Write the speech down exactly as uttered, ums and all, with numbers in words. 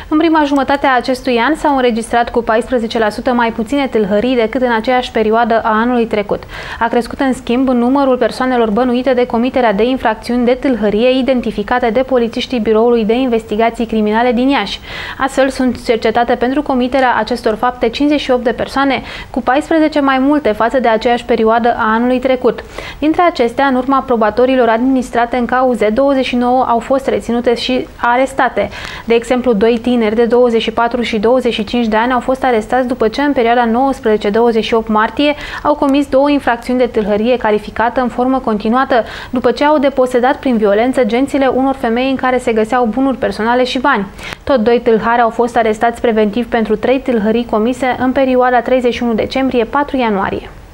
În prima jumătate a acestui an s-au înregistrat cu paisprezece la sută mai puține tâlhării decât în aceeași perioadă a anului trecut. A crescut în schimb numărul persoanelor bănuite de comiterea de infracțiuni de tâlhărie identificate de polițiștii Biroului de Investigații Criminale din Iași. Astfel sunt cercetate pentru comiterea acestor fapte cincizeci și opt de persoane, cu paisprezece mai multe față de aceeași perioadă a anului trecut. Dintre acestea, în urma probatorilor administrate în cauze, douăzeci și nouă au fost reținute și arestate. De exemplu, doi tineri de douăzeci și patru și douăzeci și cinci de ani au fost arestați după ce în perioada nouăsprezece douăzeci și opt martie au comis două infracțiuni de tâlhărie calificată în formă continuată, după ce au deposedat prin violență gențile unor femei în care se găseau bunuri personale și bani. Tot doi tâlhari au fost arestați preventiv pentru trei tâlhării comise în perioada treizeci și unu decembrie - patru ianuarie.